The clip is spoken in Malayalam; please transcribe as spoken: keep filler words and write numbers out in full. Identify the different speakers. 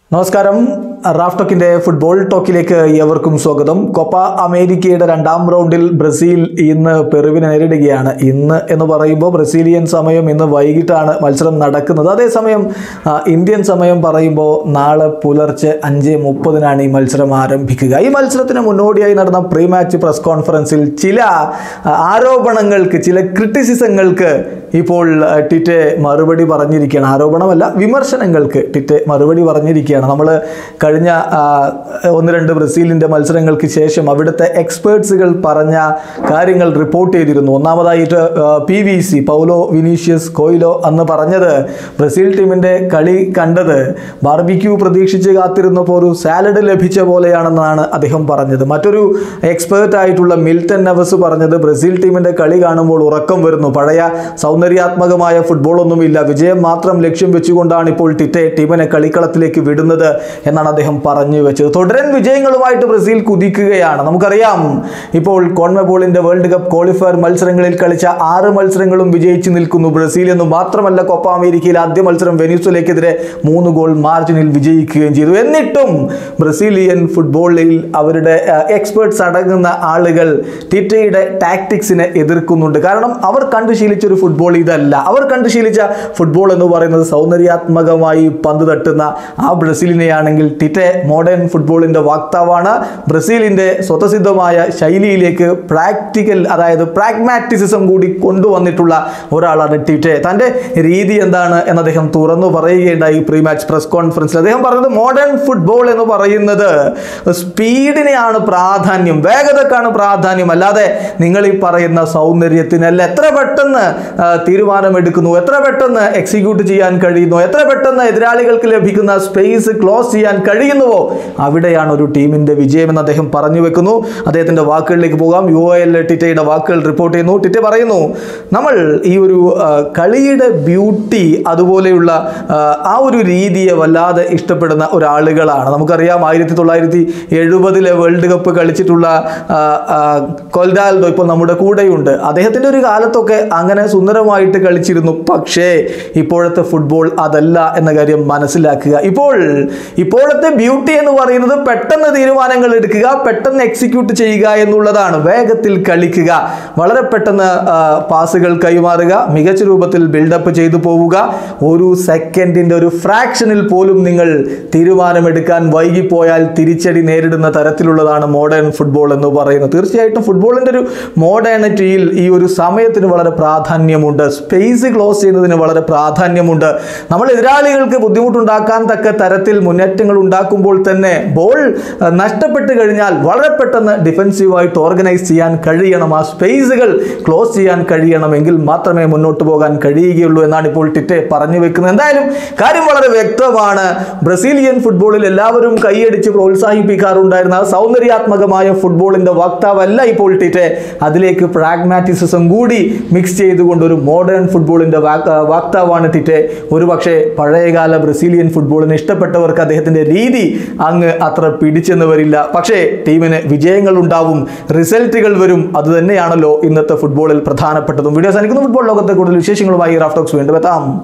Speaker 1: നമസ്കാരം റാഫ് ടോക്കിന്റെ ഫുട്ബോൾ ടോക്കിലേക്ക് ഏവർക്കും സ്വാഗതം. കോപ്പ അമേരിക്കയുടെ രണ്ടാം റൗണ്ടിൽ ബ്രസീൽ ഇന്ന് പെറുവിനെ നേരിടുകയാണ്. ഇന്ന് എന്ന് പറയുമ്പോൾ ബ്രസീലിയൻ സമയം ഇന്ന് വൈകിട്ടാണ് മത്സരം നടക്കുന്നത്. അതേസമയം ഇന്ത്യൻ സമയം പറയുമ്പോൾ നാളെ പുലർച്ചെ അഞ്ച് മുപ്പതിനാണ് ഈ മത്സരം ആരംഭിക്കുക. ഈ മത്സരത്തിന് മുന്നോടിയായി നടന്ന പ്രീ മാച്ച് പ്രസ് കോൺഫറൻസിൽ ചില ആരോപണങ്ങൾക്ക്, ചില ക്രിറ്റിസിസങ്ങൾക്ക് ഇപ്പോൾ ടിറ്റെ മറുപടി പറഞ്ഞിരിക്കുകയാണ്. ആരോപണമല്ല, വിമർശനങ്ങൾക്ക് ടിറ്റെ മറുപടി പറഞ്ഞിരിക്കുകയാണ്. നമ്മൾ കഴിഞ്ഞ ഒന്ന് രണ്ട് ബ്രസീലിൻ്റെ മത്സരങ്ങൾക്ക് ശേഷം അവിടുത്തെ എക്സ്പേർട്സുകൾ പറഞ്ഞ കാര്യങ്ങൾ റിപ്പോർട്ട് ചെയ്തിരുന്നു. ഒന്നാമതായിട്ട് P V C Paulo Vinicius Coelho അന്ന് പറഞ്ഞത് ബ്രസീൽ ടീമിൻ്റെ കളി കണ്ടത് ബാർബിക്യൂ പ്രതീക്ഷിച്ച് കാത്തിരുന്നപ്പോൾ ഒരു സാലഡ് ലഭിച്ച പോലെയാണെന്നാണ് അദ്ദേഹം പറഞ്ഞത്. മറ്റൊരു എക്സ്പേർട്ടായിട്ടുള്ള മിൽട്ടൺ നെവസ് പറഞ്ഞത് ബ്രസീൽ ടീമിൻ്റെ കളി കാണുമ്പോൾ ഉറക്കം വരുന്നു, പഴയ സൗന്ദര്യാത്മകമായ ഫുട്ബോളൊന്നുമില്ല, വിജയം മാത്രം ലക്ഷ്യം വെച്ചുകൊണ്ടാണ് ഇപ്പോൾ ടിറ്റെ ടീമിനെ കളിക്കളത്തിലേക്ക് വിടുന്നത് എന്നാണ് അദ്ദേഹം പറഞ്ഞു വെച്ചത്. തുടരൻ വിജയങ്ങളുമായിട്ട് ബ്രസീൽ കുതിക്കുകയാണ്. നമുക്കറിയാം, ഇപ്പോൾ കോൺമെബോളിന്റെ വേൾഡ് കപ്പ് ക്വാളിഫയർ മത്സരങ്ങളിൽ കളിച്ച ആറ് മത്സരങ്ങളും വിജയിച്ചു നിൽക്കുന്നു ബ്രസീൽ എന്ന് മാത്രമല്ല, കോപ്പ അമേരിക്കയിൽ ആദ്യ മത്സരം വെനിസ്വലയ്ക്കെതിരെ മൂന്ന് ഗോൾ മാർജിനിൽ വിജയിക്കുകയും ചെയ്തു. എന്നിട്ടും ബ്രസീലിയൻ ഫുട്ബോളിൽ അവരുടെ എക്സ്പേർട്സ് അടങ്ങുന്ന ആളുകൾ ടിറ്റയുടെ ടാക്ടിക്സിനെ എതിർക്കുന്നുണ്ട്. കാരണം അവർ കണ്ടു ശീലിച്ചൊരു ഫുട്ബോൾ ഇതല്ല. അവർ കണ്ടു ശീലിച്ച ഫുട്ബോൾ എന്ന് പറയുന്നത് സൗന്ദര്യാത്മകമായി പന്ത് തട്ടുന്ന ആ ബ്രസീലിനെയാണെങ്കിൽ ടിറ്റെ മോഡേൺ ഫുട്ബോളിൻ്റെ വക്താവാണ്. ബ്രസീലിൻ്റെ സ്വതസിദ്ധമായ ശൈലിയിലേക്ക് പ്രാക്ടിക്കൽ, അതായത് പ്രാഗ്മാറ്റിസിസം കൂടി കൊണ്ടുവന്നിട്ടുള്ള ഒരാളാണ് ടിറ്റെ. തൻ്റെ രീതി എന്താണ് എന്ന് അദ്ദേഹം തുറന്നു പറയുകയുണ്ടായി പ്രീ മാച്ച് പ്രസ് കോൺഫറൻസിൽ. അദ്ദേഹം പറഞ്ഞത് മോഡേൺ ഫുട്ബോൾ എന്ന് പറയുന്നത് സ്പീഡിനെയാണ് പ്രാധാന്യം, വേഗതക്കാണ് പ്രാധാന്യം, അല്ലാതെ നിങ്ങൾ ഈ പറയുന്ന സൗന്ദര്യത്തിനല്ല. എത്ര പെട്ടെന്ന് തീരുമാനമെടുക്കുന്നു, എത്ര പെട്ടെന്ന് എക്സിക്യൂട്ട് ചെയ്യാൻ കഴിയുന്നു, എത്ര പെട്ടെന്ന് എതിരാളികൾക്ക് ലഭിക്കുന്ന സ്പേസ് ക്ലോസ് ചെയ്യാൻ കഴിയുന്നുവോ അവിടെയാണ് ഒരു ടീമിന്റെ വിജയമെന്ന് അദ്ദേഹം പറഞ്ഞു വെക്കുന്നു. അദ്ദേഹത്തിന്റെ വാക്കുകളിലേക്ക് പോകാം. യു എൽ ടിറ്റയുടെ വാക്കുകൾ റിപ്പോർട്ട് ചെയ്യുന്നു. ടിറ്റെ പറയുന്നു, നമ്മൾ ഈ ഒരു കളിയുടെ ബ്യൂട്ടി, അതുപോലെയുള്ള ആ ഒരു രീതിയെ വല്ലാതെ ഇഷ്ടപ്പെടുന്ന ഒരാളുകളാണ്. നമുക്കറിയാം, ആയിരത്തി തൊള്ളായിരത്തി എഴുപതിലെ വേൾഡ് കപ്പ് കളിച്ചിട്ടുള്ള കൊൽഡാൽഡോ ഇപ്പോൾ നമ്മുടെ കൂടെയുണ്ട്. അദ്ദേഹത്തിൻ്റെ ഒരു കാലത്തൊക്കെ അങ്ങനെ സുന്ദരമായിട്ട് കളിച്ചിരുന്നു. പക്ഷേ ഇപ്പോഴത്തെ ഫുട്ബോൾ അതല്ല എന്ന കാര്യം മനസ്സിലാക്കുക. ഇപ്പോൾ ഇപ്പോഴത്തെ ബ്യൂട്ടി എന്ന് പറയുന്നത് പെട്ടെന്ന് തീരുമാനങ്ങൾ എടുക്കുക, പെട്ടെന്ന് എക്സിക്യൂട്ട് ചെയ്യുക എന്നുള്ളതാണ്. വേഗത്തിൽ കളിക്കുക, വളരെ പെട്ടെന്ന് പാസുകൾ കൈമാറുക, മികച്ച രൂപത്തിൽ ബിൽഡപ്പ് ചെയ്തു പോവുക. ഒരു സെക്കൻഡിൻ്റെ ഒരു ഫ്രാക്ഷനിൽ പോലും നിങ്ങൾ തീരുമാനമെടുക്കാൻ വൈകിപ്പോയാൽ തിരിച്ചടി നേരിടുന്ന തരത്തിലുള്ളതാണ് മോഡേൺ ഫുട്ബോൾ എന്ന് പറയുന്നത്. തീർച്ചയായിട്ടും ഫുട്ബോളിൻ്റെ ഒരു മോഡേണിറ്റിയിൽ ഈ ഒരു സമയത്തിന് വളരെ പ്രാധാന്യമുണ്ട്, സ്പേസ് ക്ലോസ് ചെയ്യുന്നതിന് വളരെ പ്രാധാന്യമുണ്ട്. നമ്മൾ എതിരാളികൾക്ക് ബുദ്ധിമുട്ടുണ്ടാക്കാൻ തക്ക തരത്തിൽ മുന്നേറ്റങ്ങൾ ഉണ്ടാക്കുമ്പോൾ തന്നെ ബോൾ നഷ്ടപ്പെട്ട് കഴിഞ്ഞാൽ വളരെ പെട്ടെന്ന് ഡിഫെൻസീവായിട്ട് ഓർഗനൈസ് ചെയ്യാൻ കഴിയണം, ആ സ്പേസുകൾ ക്ലോസ് ചെയ്യാൻ കഴിയണമെങ്കിൽ മാത്രമേ മുന്നോട്ട് പോകാൻ കഴിയുകയുള്ളൂ എന്നാണ് ഇപ്പോൾ ടിറ്റെ പറഞ്ഞു വെക്കുന്നത്. എന്തായാലും കാര്യം വളരെ വ്യക്തമാണ്. ബ്രസീലിയൻ ഫുട്ബോളിൽ എല്ലാവരും കൈയടിച്ച് പ്രോത്സാഹിപ്പിക്കാറുണ്ടായിരുന്ന സൗന്ദര്യാത്മകമായ ഫുട്ബോളിന്റെ വക്താവല്ല ഇപ്പോൾ ടിറ്റെ. അതിലേക്ക് പ്രാഗ്മാറ്റിസിസം കൂടി മിക്സ് ചെയ്തുകൊണ്ട് ഒരു മോഡേൺ ഫുട്ബോളിന്റെ വക്താവാണ് ടിറ്റെ. ഒരുപക്ഷെ പഴയകാല ബ്രസീലിയൻ ഫുട്ബോളിന് ഇഷ്ടപ്പെട്ടവർക്ക് അദ്ദേഹത്തിൻ്റെ രീതി അങ്ങ് അത്ര പിടിച്ചെന്ന് വരില്ല. പക്ഷേ ടീമിന് വിജയങ്ങൾ ഉണ്ടാവും, റിസൾട്ടുകൾ വരും. അതുതന്നെയാണല്ലോ ഇന്നത്തെ ഫുട്ബോളിൽ പ്രധാനപ്പെട്ടതും. വീഡിയോ സാധിക്കുന്ന ഫുട്ബോൾ ലോകത്തെ കൂടുതൽ വിശേഷങ്ങളുമായി റാഫ് ടോക്സ് വീണ്ടും എത്താം.